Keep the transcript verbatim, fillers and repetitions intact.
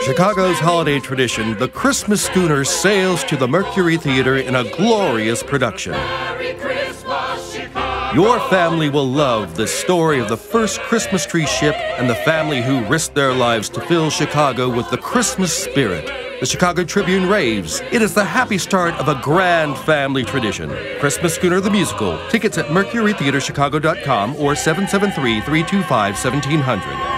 Chicago's holiday tradition, the Christmas Schooner sails to the Mercury Theater in a glorious production. Your family will love the story of the first Christmas tree ship and the family who risked their lives to fill Chicago with the Christmas spirit. The Chicago Tribune raves, it is the happy start of a grand family tradition. Christmas Schooner the Musical. Tickets at mercury theater chicago dot com or seven seven three, three two five, one seven zero zero.